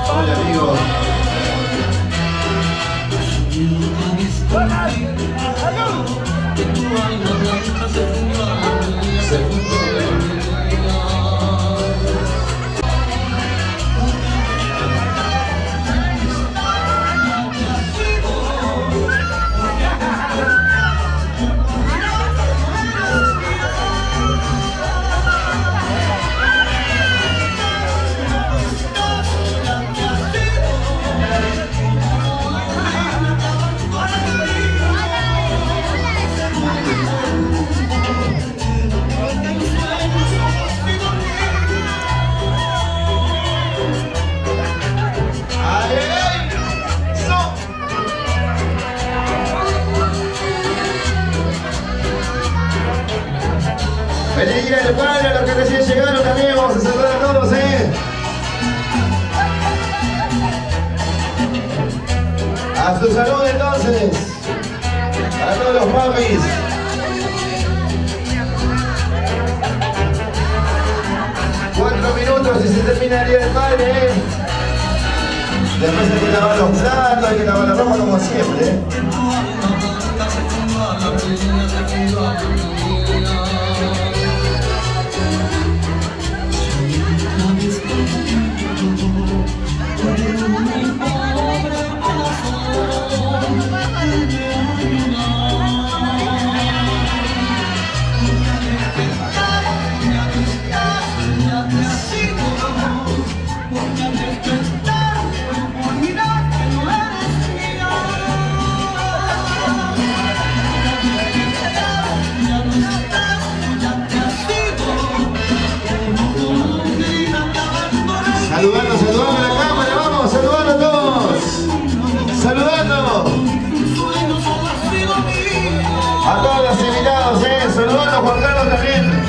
Hola amigos. Feliz día del padre a los que recién llegaron también, vamos a saludar a todos, A su salud entonces, a todos los papis. Cuatro minutos y se termina el día del padre, Después hay que lavar los platos, hay que lavar la ropa como siempre, Saludando a la cámara, vamos, saludando a todos. Saludando a todos los invitados, saludando a Juan Carlos también.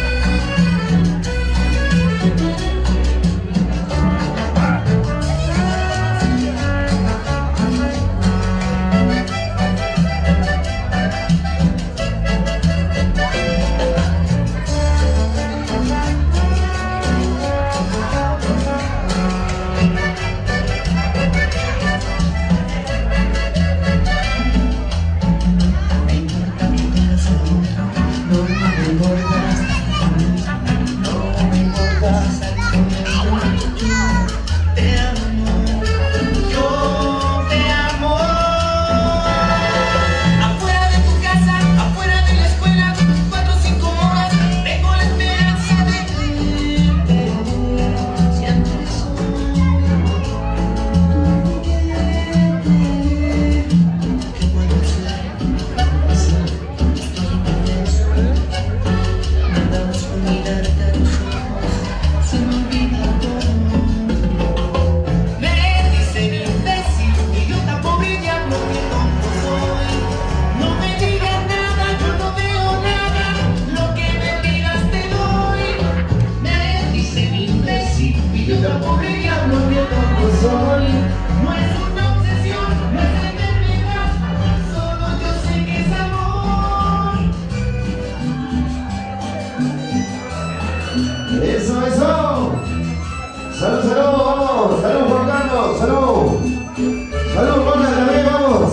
Eso. Salud, vamos. Salud, Juan Carlos, salud. Salud, Juan, también, vamos.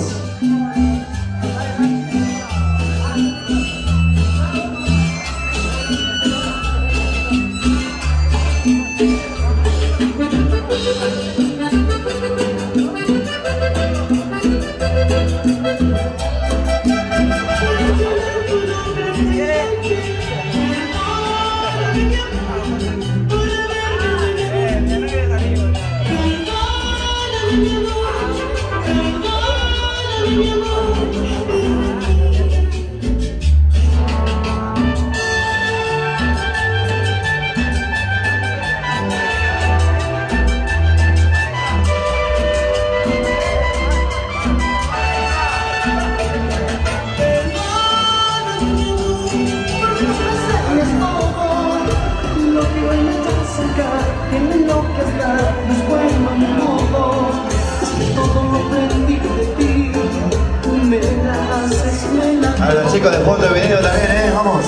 A los chicos de fondo de video también, vamos.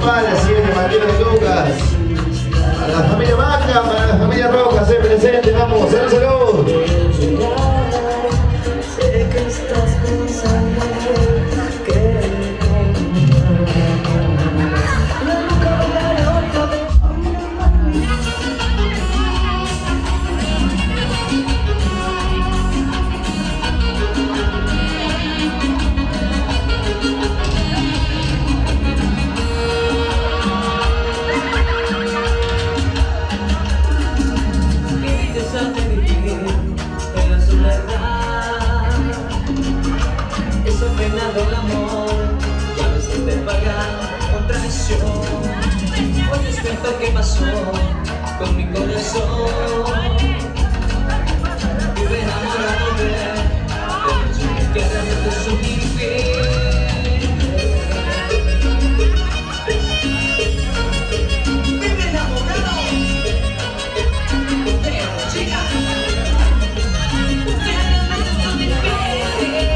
Campana, siempre Mateo y Lucas. Para la familia Maca, para la familia Roja, se presente, vamos, salud, salud. Sé que estás pensando que el amor y a veces te pagan con traición. Hoy les cuento qué pasó con mi corazón. Vive enamorado de personas que realmente son infieles. Vive enamorado de una chica que realmente son infieles.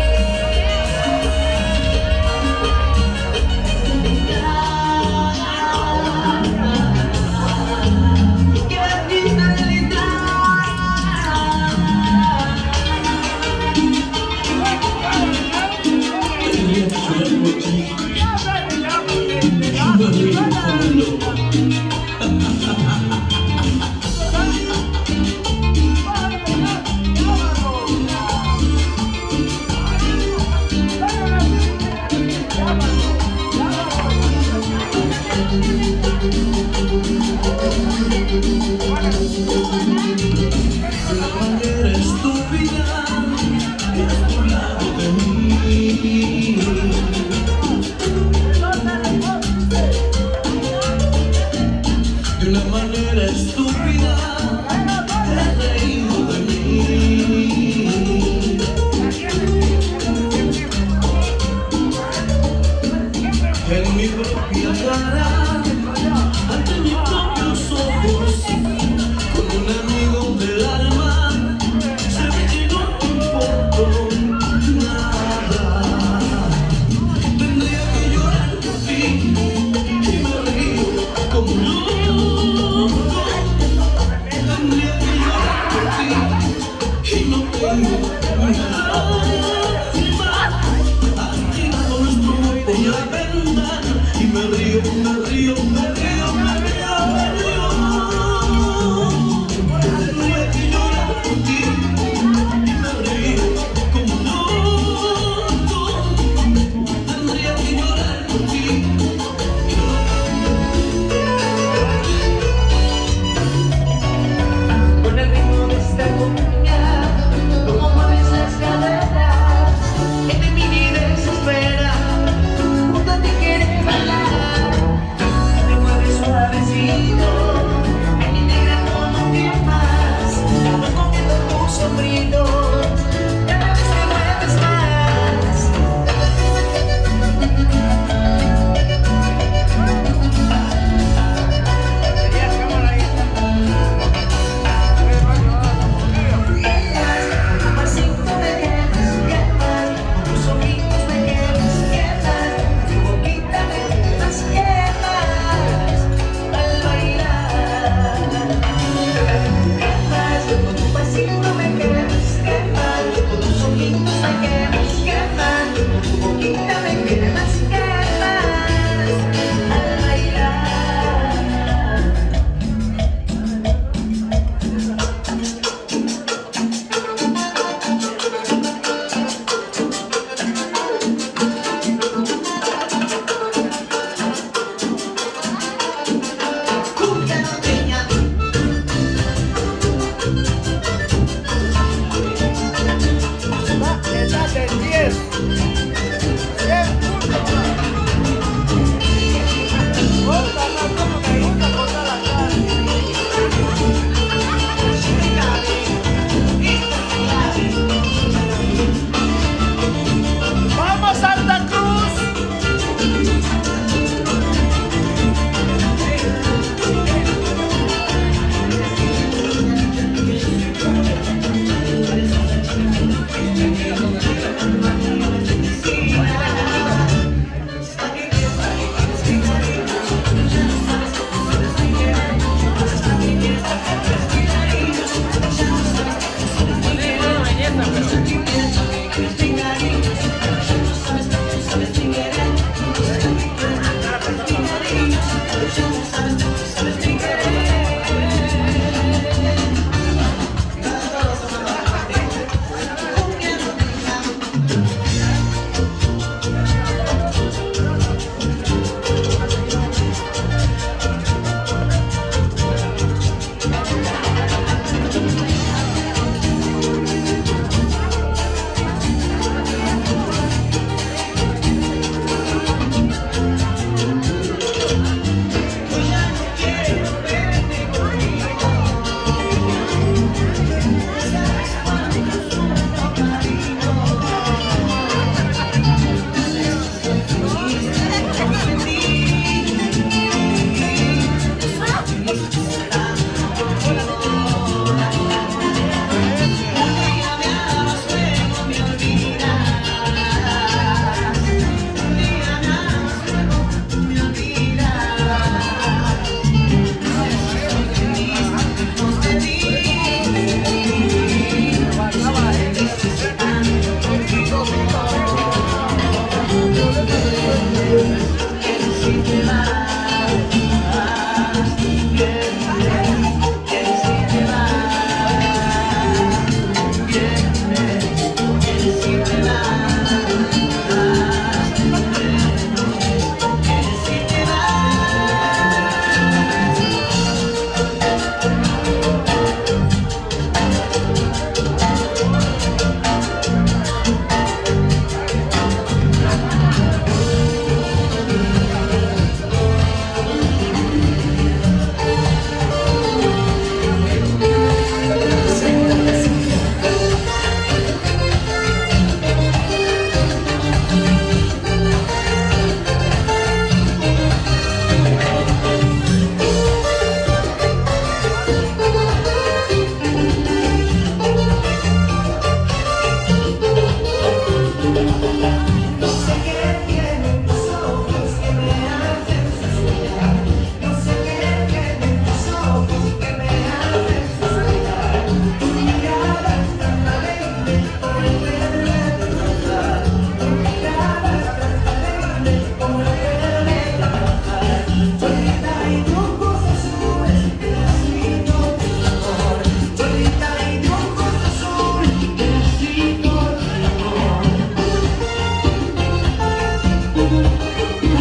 Suave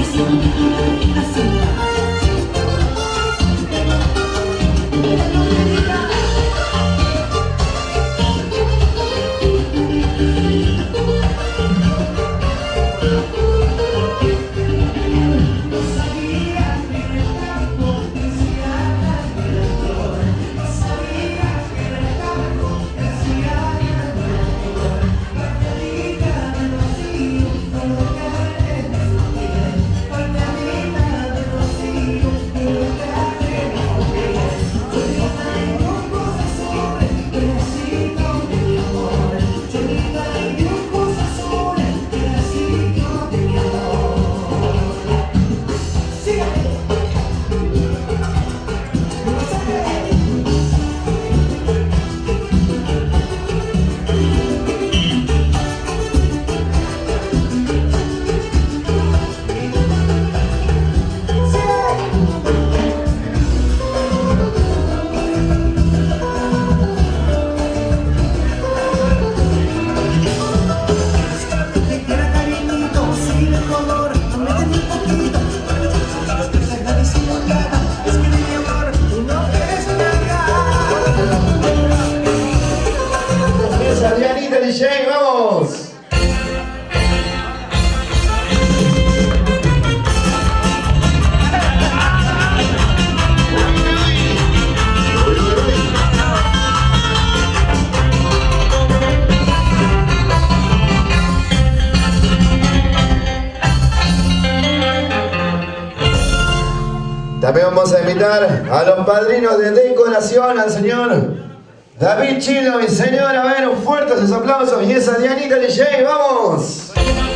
También vamos a invitar a los padrinos de decoración, al señor David Chilo, mi señor. A ver, un fuerte sus aplausos. Y esa Dianita DJ, ¡vamos!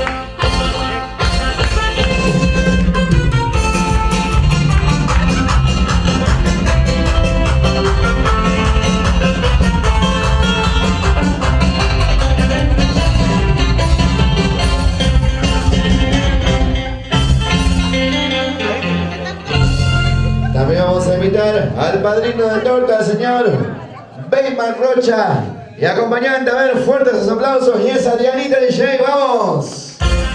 También vamos a invitar al padrino de torta, el señor Beyman Rocha. Y acompañante, a ver, fuertes sus aplausos. Y esa Dianita DJ, ¡vamos!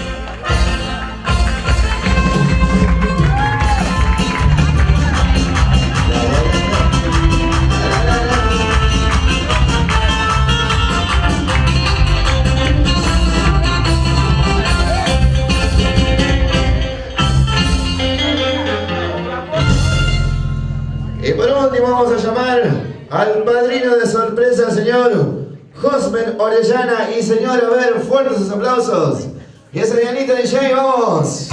Y por último vamos a llamar al padrino de sorpresa, señor Josmen Orellana. Y señor, a ver, fuertes sus aplausos. Y esa Dianita DJ, ¡vamos!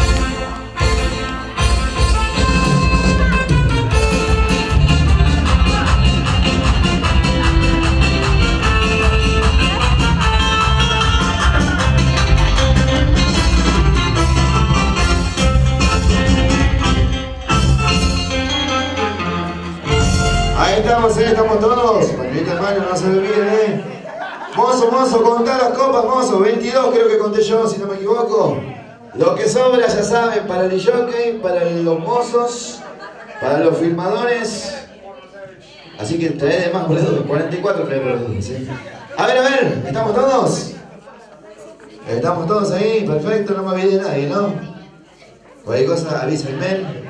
Ahí estamos todos. Manita hermano, no se olviden, Mozo, mozo, contá las copas, mozo. 22 creo que conté yo, si no me equivoco. Lo que sobra, ya saben, para el jockey, para los mozos, para los filmadores. Así que trae de más, boludo. 44 trae, boludo, ¿sí? A ver, ¿estamos todos? Estamos todos ahí, perfecto, no me olvidé de nadie, ¿no? Cualquier cosa, avísenme.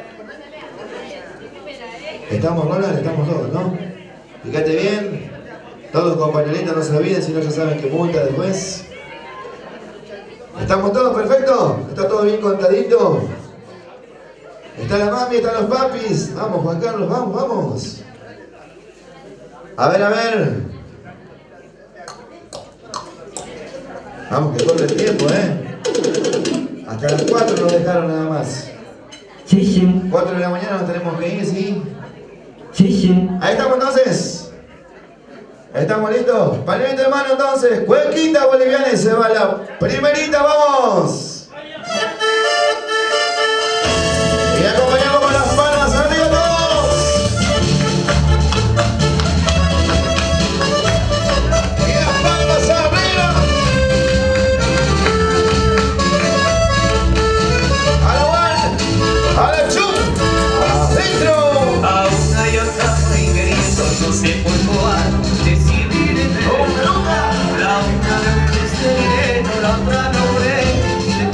Estamos, Ronald, estamos todos, ¿no? Fíjate bien. Todos con pañuelitos, no se olviden, si no ya saben que multa después. ¿Estamos todos perfecto? ¿Está todo bien contadito? Está la mami, están los papis. Vamos, Juan Carlos, vamos, vamos. A ver. Vamos, que corre el tiempo, Hasta las 4 nos dejaron nada más. Sí. 4 de la mañana nos tenemos que ir, ¿sí? Sí. Ahí estamos entonces. ¿Estamos listos? Pañuelito de mano entonces. Cuequita boliviana y se va la primerita, vamos. Y acompañamos con las palmas arriba todos. Y las palmas arriba. A la one, a la two, adentro. A una y otra fue ingreso, no sé por cuál decidir entre la una de un desterero, la otra logré,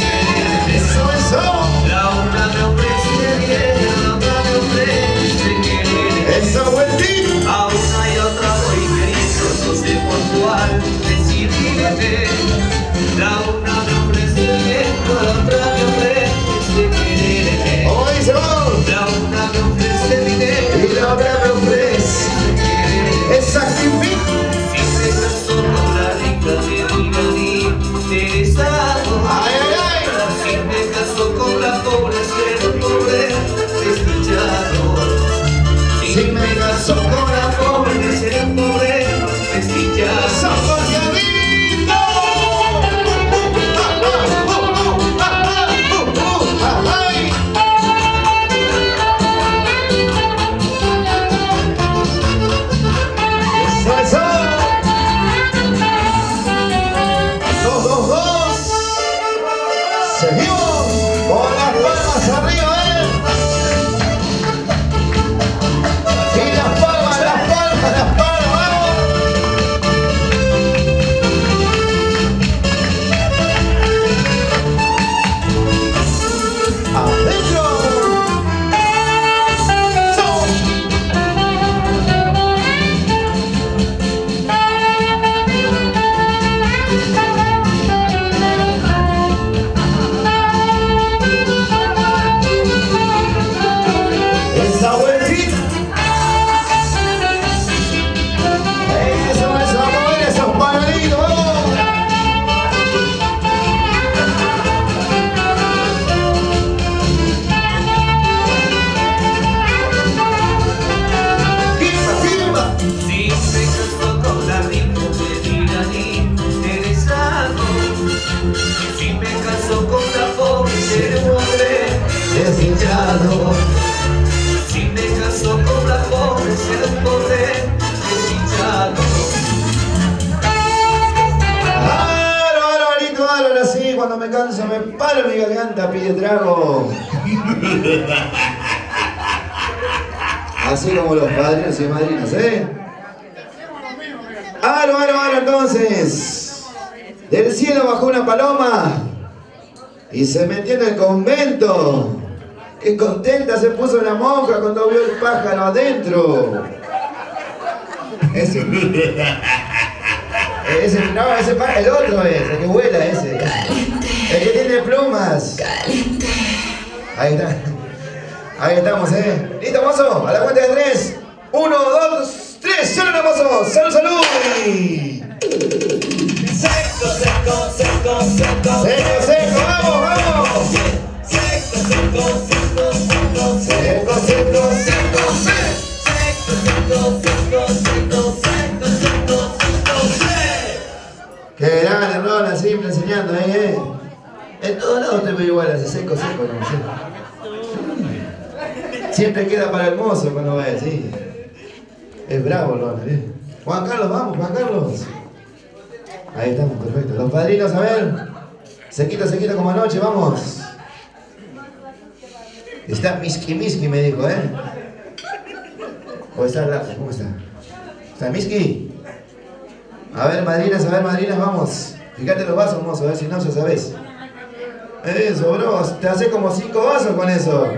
desdichado. Si me caso con la pobre será un pobre desdichado. Ahora sí, cuando me canso me paro mi garganta, pide trago. Así como los padrinos y madrinas, ¿eh? Aro, entonces. Del cielo bajó una paloma y se metió en el convento. Qué contenta se puso la monja cuando vio el pájaro adentro. Ese el otro es, el que vuela ese. El que tiene plumas. Ahí está. Ahí estamos, ¿Listo, mozo? A la cuenta de 3. 1, 2, 3. ¡Salud, mozo! ¡Salud, salud! Seco, seco, seco, seco. Seco, seco, vamos, vamos. Seco, seco, seco, seco. Seco, seco, seco, Qué grande, Rola, siempre enseñando ahí, En todos lados te veo igual, así seco, seco, no sé. Siempre queda para el mozo cuando ve, sí. Es bravo, Rola, Juan Carlos, vamos, Juan Carlos. Ahí estamos, perfecto. Los padrinos, a ver. Sequito como anoche, vamos. Está Miski, me dijo, ¿O está Rafa? ¿Cómo está? ¿Está Miski? A ver, madrinas, vamos. Fíjate los vasos, mozo, a ver si no, ya sabés. Eso, bro, te hace como 5 vasos con eso.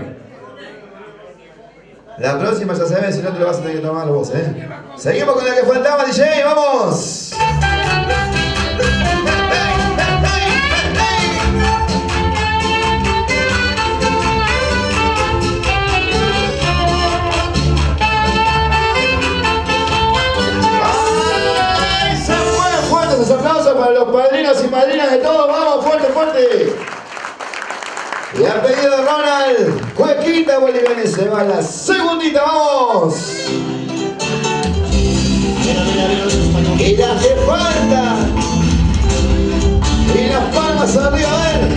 La próxima ya sabés, si no te lo vas a tener que tomar vos, Seguimos con la que faltaba, DJ, ¡vamos! Aplausos para los padrinos y madrinas de todos, vamos, fuerte, fuerte. Y ha pedido Ronald, cuequita boliviana, se va la segundita, vamos. Y la que falta. Y las palmas arriba, a ver.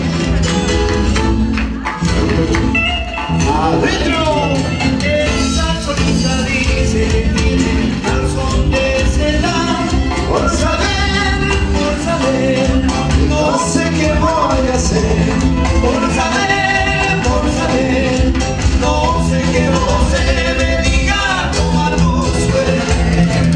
Adentro. Esa solita dice, al son de celar. Por saber, no sé qué voy a hacer. Por saber, no sé qué voz se me diga, toma tu suerte.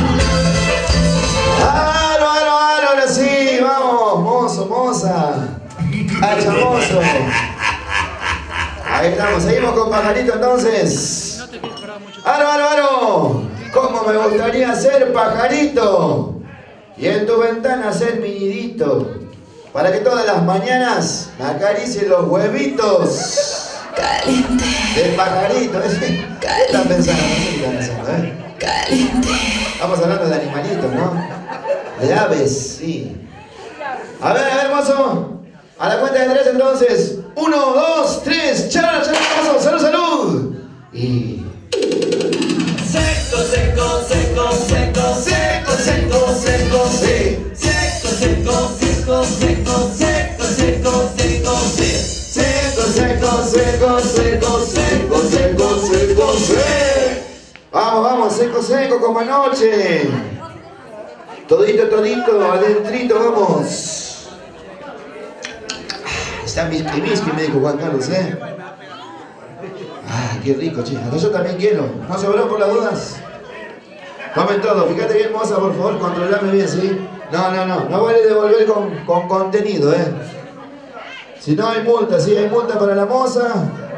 Ahora sí, vamos, mozo, moza. Hacha, mozo. Ahí estamos, seguimos con pajarito entonces. Aro. ¿Cómo me gustaría ser pajarito? Y en tu ventana hacer mi nidito, para que todas las mañanas me acaricien los huevitos. Caliente. De pajarito, ¿Qué están pensando? No sé qué están pensando, Caliente. Estamos hablando de animalitos, ¿no? De aves, sí. A ver, mozo. A la cuenta de 3 entonces. 1, 2, 3. ¡Chala, mozo! ¡Salud, salud! Y... Seco, seco, seco, seco, seco, seco, seco, sí. Seco, seco, seco, seco, seco, seco, seco, sí. Seco, seco, Vamos, seco, como anoche. Todito, adentrito, vamos. Está Miski, me dijo Juan Carlos, qué rico, che. Hasta yo también quiero. ¿No sobró por las dudas? Tomen todo. Fíjate bien, moza, por favor, controlame bien, ¿sí? No vale devolver con contenido, Si no hay multa, ¿sí? Hay multa para la moza.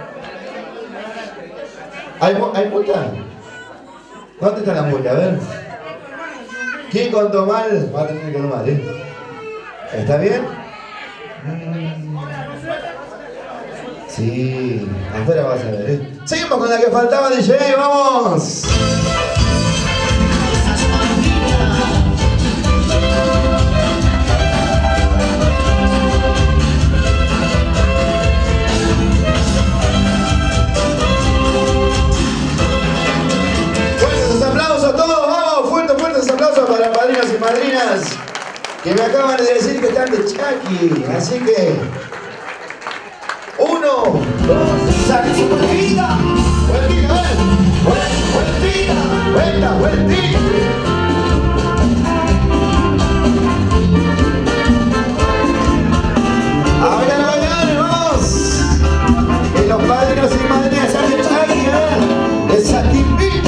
¿Hay multa? ¿Dónde está la multa? A ver. ¿Quién contó mal? Va a tener que tomar, ¿Está bien? Sí, afuera vas a ver, Seguimos con la que faltaba, DJ, ¡vamos! Fuertes aplausos a todos, vamos, fuertes aplausos para padrinos y madrinas que me acaban de decir que están de Chucky, así que... 1, 2, Saque vueltita, vueltita, a ver. Vueltita, vuelta, vueltita. A bailar, vamos. Que los padrinos y madrinas hacen chaki, esa timbita.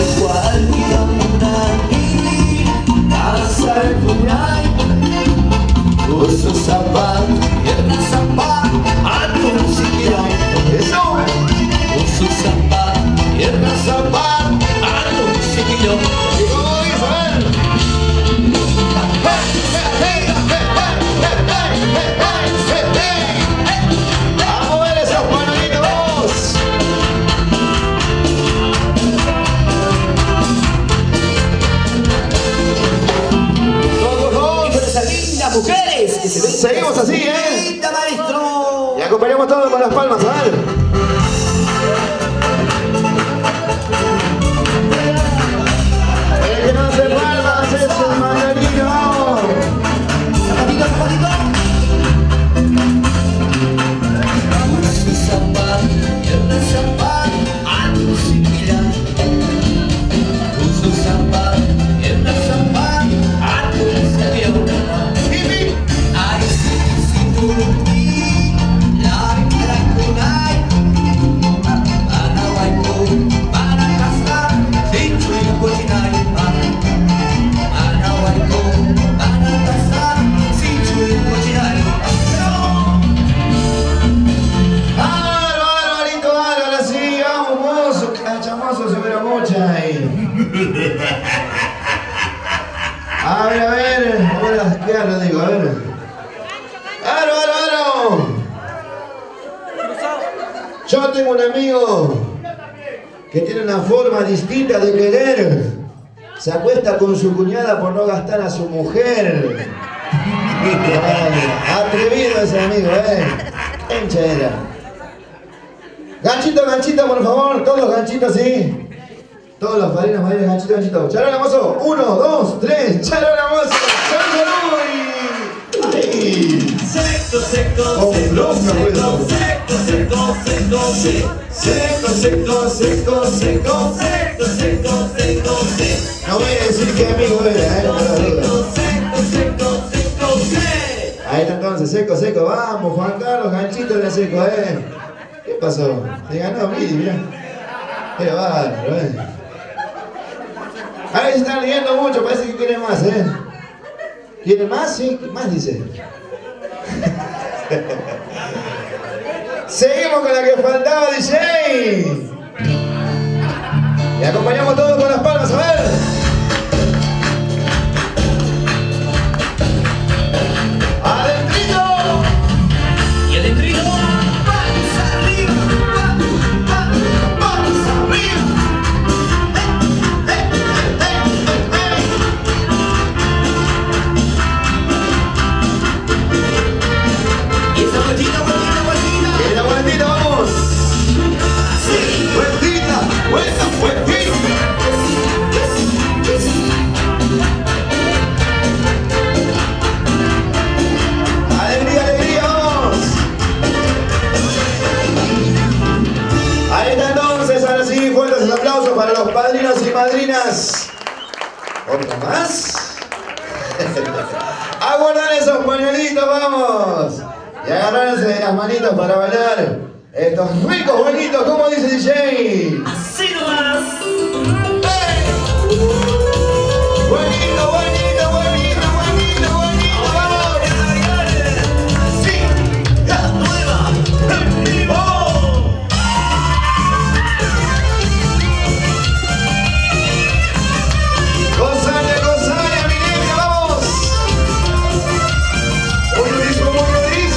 Uso zapato, pierna zapato, ando siquiera. Eso. Uso zapato, pierna zapato, ando siquiera. ¿Y cómo dice? A ver. A mover esos panolitos, vamos. Todos, Esas lindas mujeres que se ven. seguimos así, Linda, maestro. Y acompañamos todos con las palmas, a ver. El que no hace palmas es el mandarino, vamos. Zapatito, zapatito. Uso zapato, pierna zapato, ando siquiera. Uso zapato, pierna zapato, ando siquiera. Ay, si tú la kunai, para bailar, para casar, sin tu cochinai. Para bailar, para casar, sin tu cochinai. Barbarito, ahora sí, vamos, mozo, cachamoso, se verá mucha ahí. A ver, ahora, ¿qué ahora digo? A ver. ¡Aro! Yo tengo un amigo que tiene una forma distinta de querer. Se acuesta con su cuñada por no gastar a su mujer. Ay, atrevido ese amigo, hincha era. Ganchito, por favor, todos los ganchitos, ¿sí? Todos los padrinos, madrinas, ganchito. Charola, mozo, 1, 2, 3, charola, mozo. ¡Salud! ¡Ay! Seco, seco, Con flow me acuerdo. seco, seco, seco, seco, seco, seco, seco, seco, seco, seco, seco. No voy a decir qué amigo era, por la duda. Ahí está entonces, seco, vamos, Juan Carlos, ganchito de seco, ¿Qué pasó? Se ganó Billy, mirá. Qué bárbaro, Ahí se están riendo mucho, parece que quieren más, ¿Quieren más? Sí, ¿qué más dice? Seguimos con la que faltaba, DJ. Y acompañamos todos con las palmas, a ver. ¡Adentrito! Y el entrino, vamos arriba, vamos arriba. Y esa vueltita. Y la vueltita, vamos. Sí. Vueltita. Alegría, vamos. Ahí está entonces, ahora sí, fuertes aplausos para los padrinos y madrinas. ¿Otro más? A guardar esos pañuelitos, vamos. Y agarrarse de las manitos para bailar estos ricos bonitos, como dice DJ. Así nomás. Bonito, vamos. Sí, la nueva en vivo. Gozale, mi niña, vamos. Muy gris.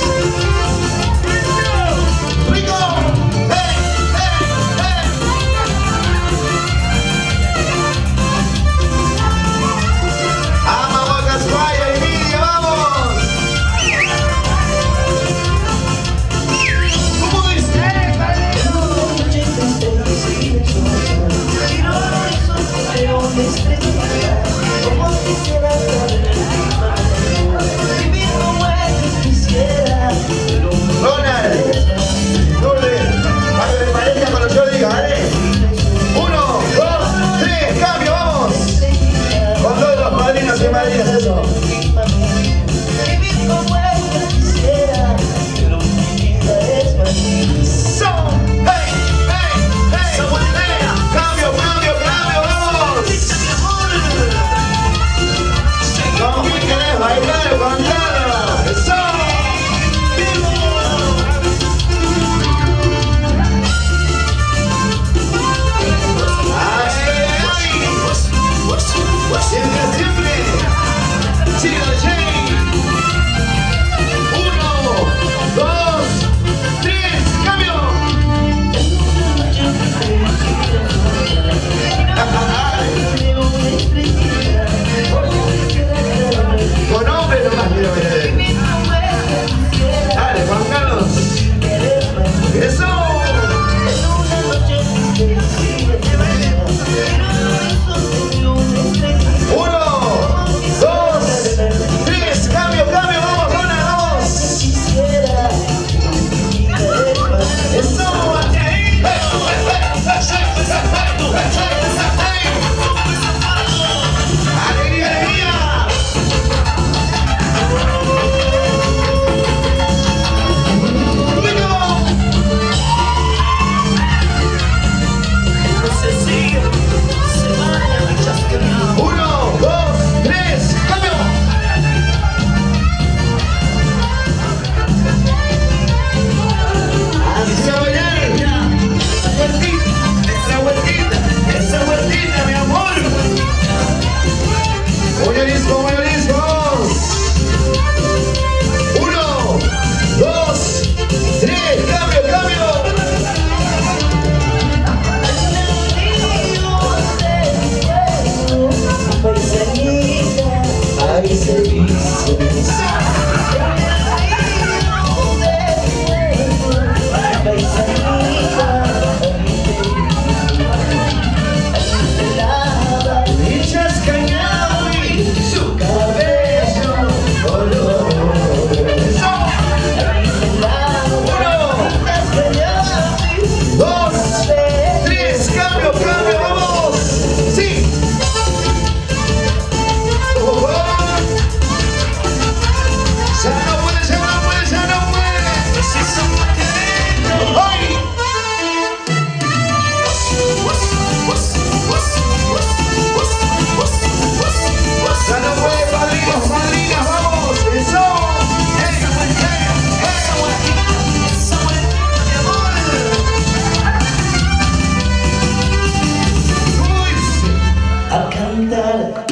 Rico.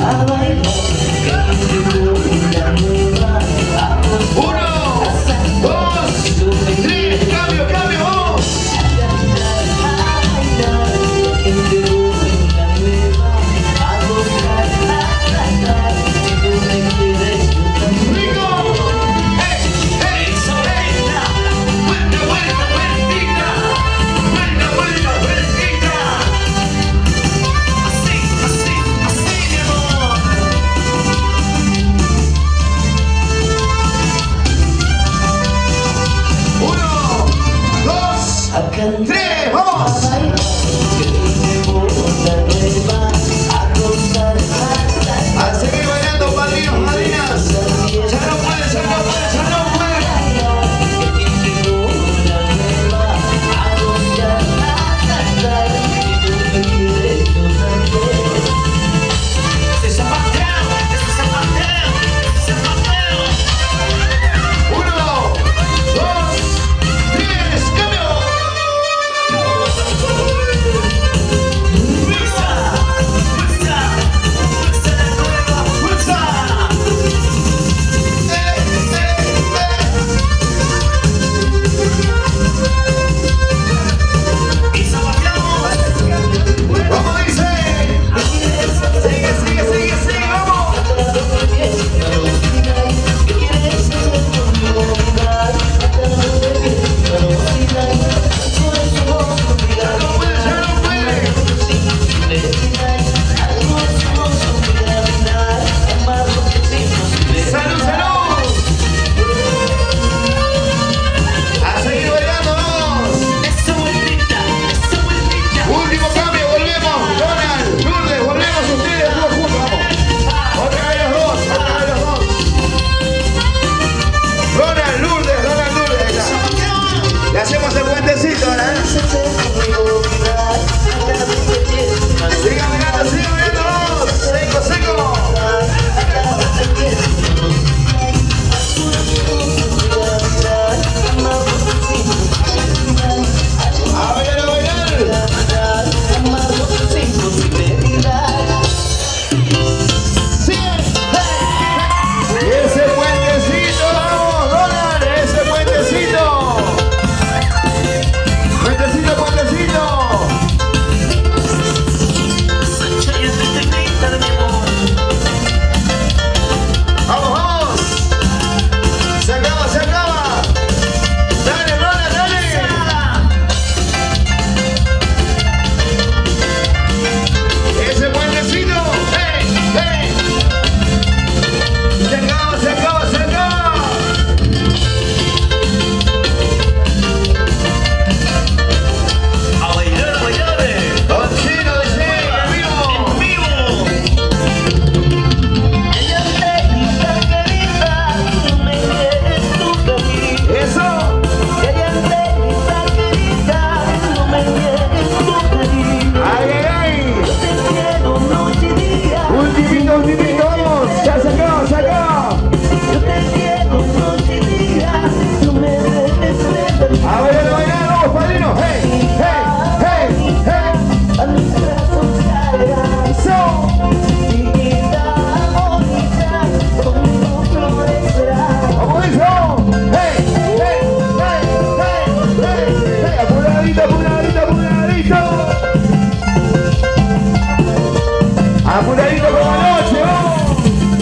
Apuradito como anoche, vamos.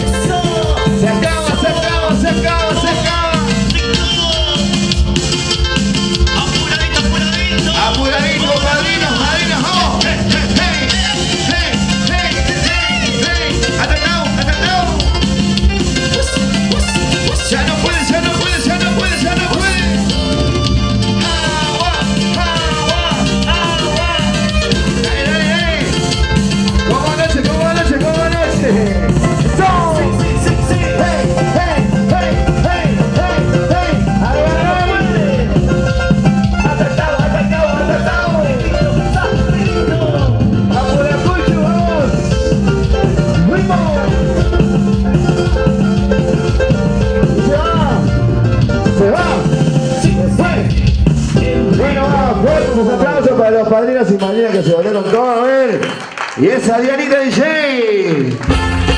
Se acaba, se acaba, se acaba, se acaba. Apuradito, apuradito. Apuradito, padrinos, madrinas, vamos. Hey, hey, hey, hey, hey. Atacado, atacado. Ya no puede, ya no puede, ya no puede, ya no puede. Agua, agua, agua. Dale, dale, dale. Como anoche, como anoche, como anoche. ¡Son! ¡Hey, hey, hey, hey, hey, hey! ¡Ahí! ¡Atacado, atacado, atacado! ¡Apura, Cucho, vamos! ¡Ritmo! ¡Se va! ¡Se fue! Bueno, fuertes aplausos para los padrinos y madrinas que se volvieron todos a ver. Y esa Dianita DJ.